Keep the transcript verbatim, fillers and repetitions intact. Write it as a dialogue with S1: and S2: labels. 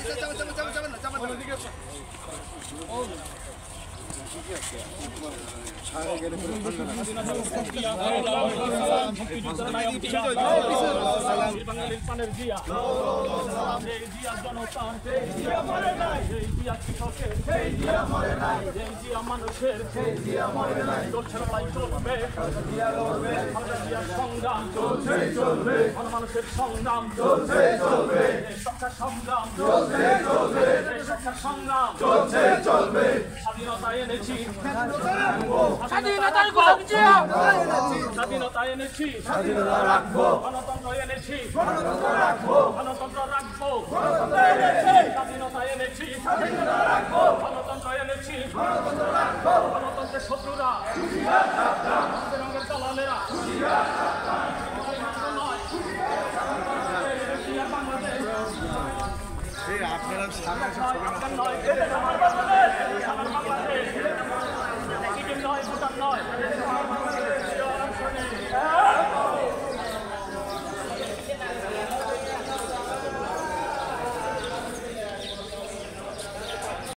S1: মানুষের সংগ্রাম চলছে চলবে, সংগ্রাম চলছে চলবে, সংগ্রাম চলছে চলবে। স্বাধীনতা এনেছি, স্বাধীনতার স্বাধীনতা এনেছি, স্বাধীনতা রাখবো, গণতন্ত্র এনেছি, গণতন্ত্র রাখবো, গণতন্ত্র রাখবো, স্বাধীনতা এনেছি, স্বাধীনতা রাখবো, গণতন্ত্র এনেছি, গণতন্ত্র রাখবো, গণতন্ত্রের শত্রুরা রঙের দালালেরা আপনারা